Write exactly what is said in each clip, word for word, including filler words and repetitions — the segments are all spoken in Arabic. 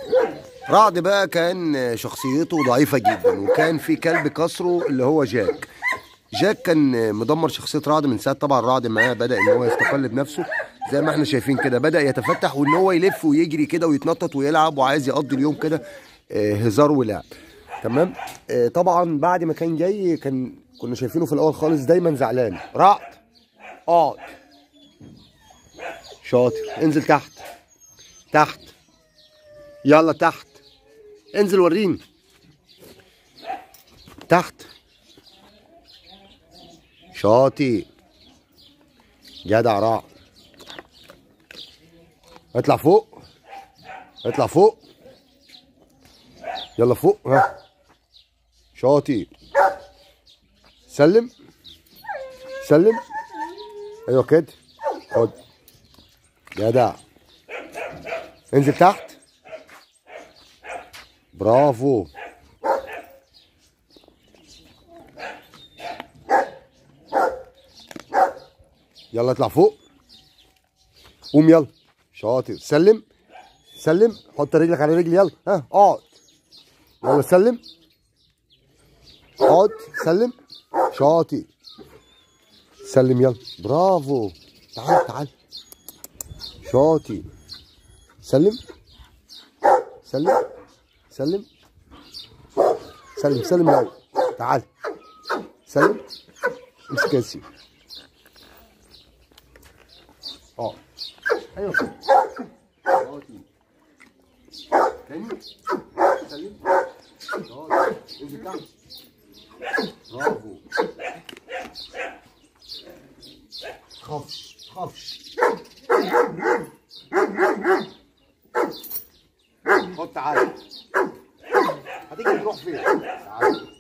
رعد بقى كان شخصيته ضعيفة جدا، وكان في كلب كسره اللي هو جاك. جاك كان مدمر شخصية رعد من ساعة طبعا رعد معاه بدأ ان هو يستقل بنفسه زي ما احنا شايفين كده، بدأ يتفتح وان هو يلف ويجري كده ويتنطط ويلعب وعايز يقضي اليوم كده هزار ولعب. تمام. طبعا بعد ما كان جاي كان كنا شايفينه في الاول خالص دايما زعلان. رعد اقعد، شاطر، انزل تحت تحت، يلا تحت، انزل وريني تحت، شاطر، جدع رعد. اطلع فوق، اطلع فوق، يلا فوق، ها، شاطر، سلم سلم، ايوه كده، خد، جدع، انزل تحت، برافو، يلا اطلع فوق، قوم يلا، شاطر، سلم سلم، حط رجلك على رجلي، يلا، ها، اقعد، يلا سلم، اقعد، سلم، شاطر، سلم، يلا، برافو، تعال تعال، شاطر، سلم سلم سلم سلم سلم الاول، تعال سلم، امسك يا سيدي، اه ايوه كده، شاطر، تاني، سلم، شاطر، انزل تحت، برافو، خافش خافش، خد تعالى، هتيجي تروح فين؟ تعالى،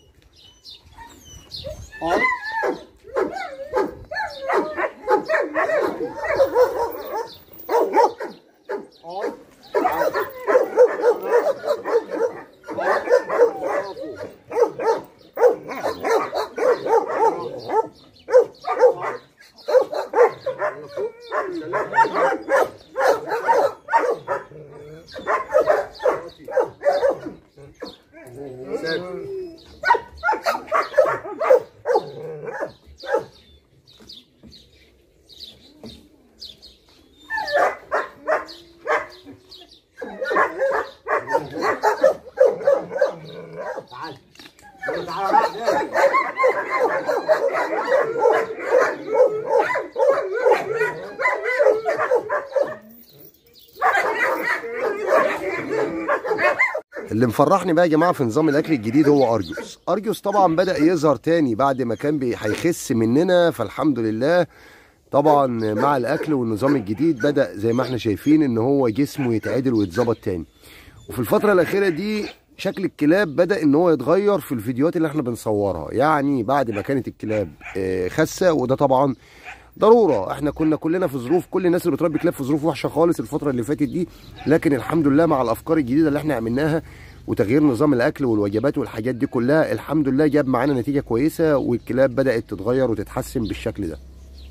اقعد، اللي مفرحني بقى يا جماعه في نظام الاكل الجديد هو ارجوس. ارجوس طبعا بدا يظهر تاني بعد ما كان هيخس مننا، فالحمد لله طبعا مع الاكل والنظام الجديد بدا زي ما احنا شايفين ان هو جسمه يتعدل ويتظبط تاني. وفي الفتره الاخيره دي شكل الكلاب بدا ان هو يتغير في الفيديوهات اللي احنا بنصورها، يعني بعد ما كانت الكلاب خاسه، وده طبعا ضروره، احنا كنا كلنا في ظروف، كل الناس اللي بتربي كلاب في ظروف وحشه خالص الفتره اللي فاتت دي، لكن الحمد لله مع الافكار الجديده اللي احنا عملناها وتغيير نظام الاكل والوجبات والحاجات دي كلها الحمد لله جاب معانا نتيجه كويسه، والكلاب بدات تتغير وتتحسن بالشكل ده.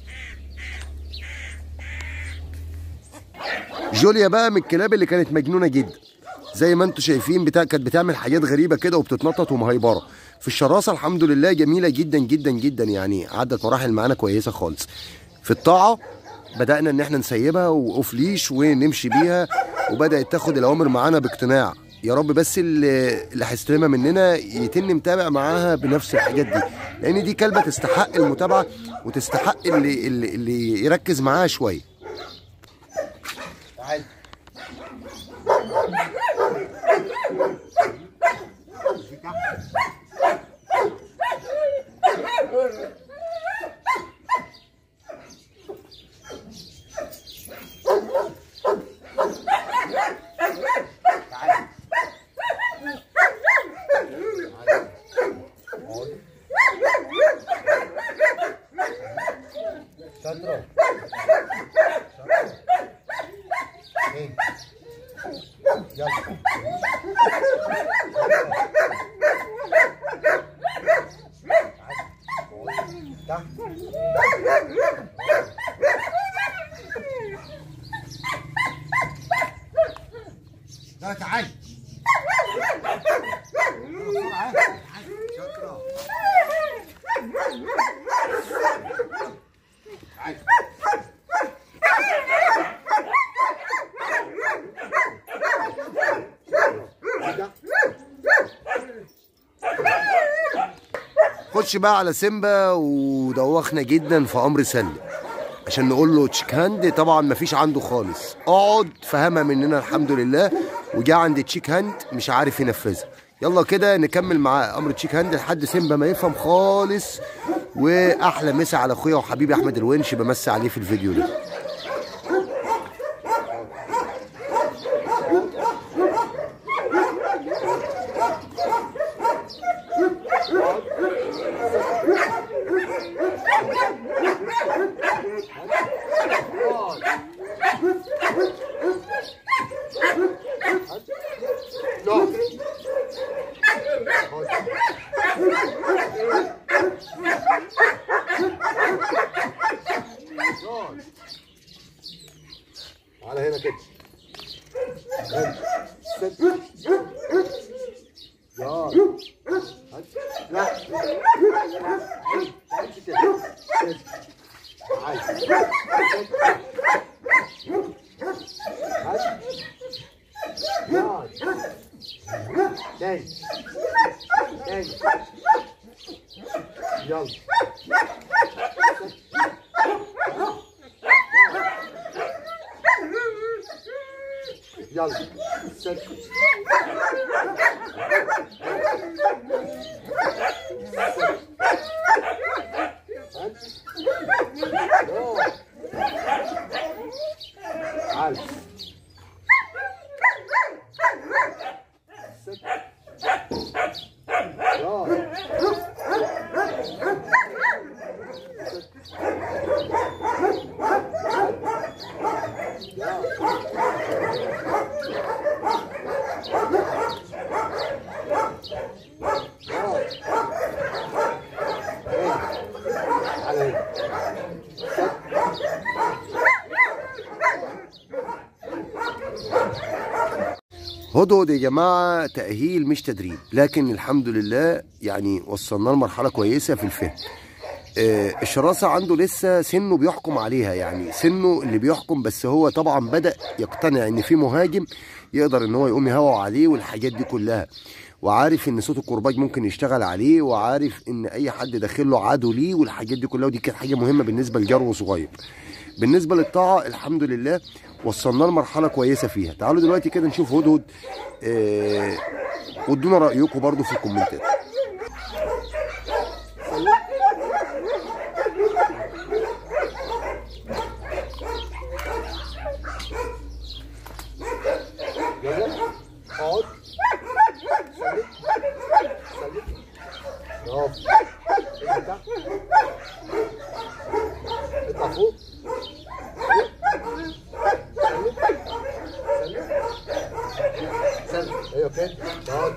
جوليا بقى من الكلاب اللي كانت مجنونه جدا زي ما انتم شايفين، بتاع كانت بتعمل حاجات غريبه كده وبتتنطط ومهيبره. في الشراسه الحمد لله جميله جدا جدا جدا، يعني عدت مراحل معانا كويسه خالص. في الطاعه بدانا ان احنا نسيبها واوف ليش ونمشي بيها، وبدات تاخد الاوامر معانا باقتناع. يا رب بس اللي اللي هيستلمها مننا يتم متابع معاها بنفس الحاجات دي، لان دي كلبه تستحق المتابعه وتستحق اللي اللي, اللي يركز معاها شويه. تعال شاطرة، يلا تعال، خش بقى على سيمبا ودوخنا جدا في امر سلم عشان نقول له تشيك هاند. طبعا مفيش عنده خالص، اقعد فهمها مننا الحمد لله، وجا عند تشيك هاند مش عارف ينفذها. يلا كده نكمل معاه امر تشيك هاند لحد سيمبا ما يفهم خالص. واحلى مسا على اخويا وحبيبي احمد الونش، بمسي عليه في الفيديو ده. تعالى هنا كده. لا تاني تاني يلا يلا ست تعال هدهد يا جماعه تأهيل مش تدريب، لكن الحمد لله يعني وصلنا لمرحله كويسه في الفهم. آه الشراسه عنده لسه سنه بيحكم عليها، يعني سنه اللي بيحكم، بس هو طبعا بدأ يقتنع ان في مهاجم يقدر ان هو يقوم يهوى عليه والحاجات دي كلها، وعارف ان صوت الكرباج ممكن يشتغل عليه، وعارف ان اي حد داخل له عدو ليه والحاجات دي كلها، ودي كانت حاجه مهمه بالنسبه لجرو صغير. بالنسبه للطاعه الحمد لله وصلنا لمرحله كويسه فيها. تعالوا دلوقتي كده نشوف هدهد، آه وادونا رايكم برضو في الكومنتات. اقعد برافو، اطلع فوق، سلم ايوه كده، اقعد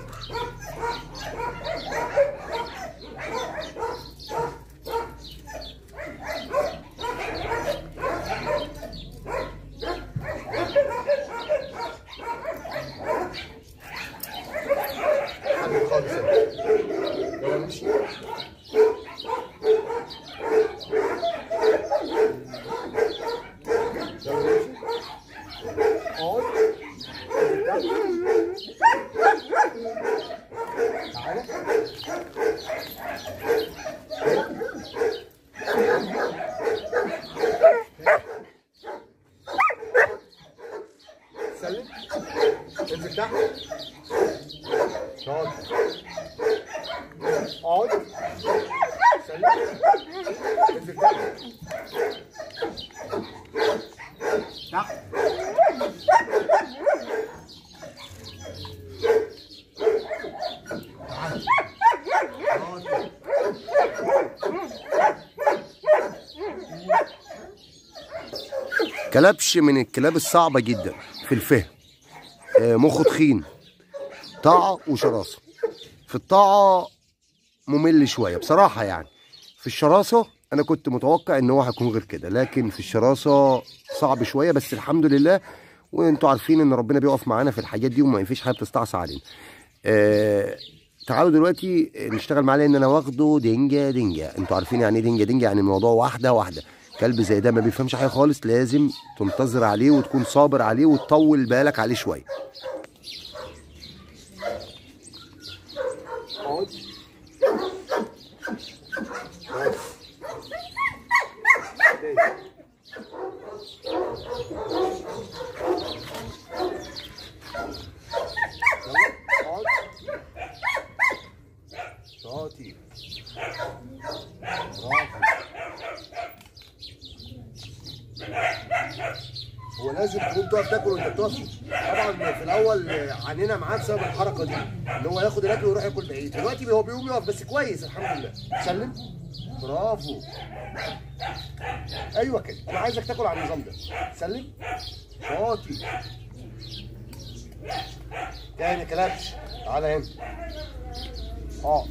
خالص، يلا نمشي. سلم انزل تحت، اقعد اقعد سلم انزل تحت تحت تعال اقعد. كلبش من الكلاب الصعبة جدا في الفهم، مخه تخين، طاعة وشراسة. في الطاعة ممل شوية بصراحة، يعني في الشراسة أنا كنت متوقع إن هو هيكون غير كده، لكن في الشراسة صعب شوية، بس الحمد لله وانتوا عارفين ان ربنا بيقف معانا في الحاجات دي وما فيش حاجه بتستعصى علينا. آه تعالوا دلوقتي نشتغل معاه لان انا واخده دنجه دنجه. انتوا عارفين يعني ايه دنجه دنجه؟ يعني الموضوع واحده واحده. كلب زي ده ما بيفهمش حاجه خالص، لازم تنتظر عليه وتكون صابر عليه وتطول بالك عليه شويه. شاطر، برافو. هو لازم تكون تقف تاكل وانت بتقف. طبعا في الاول عانينا معاه بسبب الحركه دي، ان هو ياخد الاكل ويروح ياكل بعيد. دلوقتي هو بيقوم يقف بس كويس الحمد لله. سلم، برافو. ايوه كده، انا عايزك تاكل على النظام ده. سلم، شاطر. تاني كلبش، تعالى هنا. اه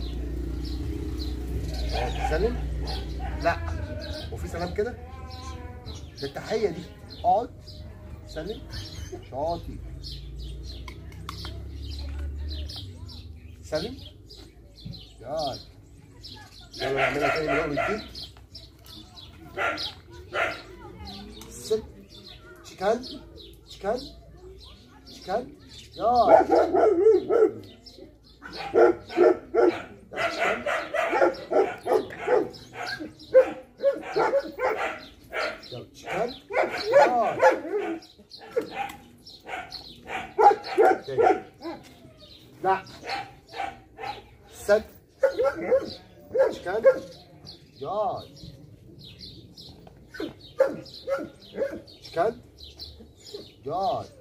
سلم. لا، وفي سلام كده؟ ده التحيه دي. اقعد. سلم، شاطر. سلم، يلا يلا نعملها تاني من اول وجديد. سلم، شيكان شيكان شيكان، يلا شيكان، يلا لا سد شيكان، يلا شيكان، يلا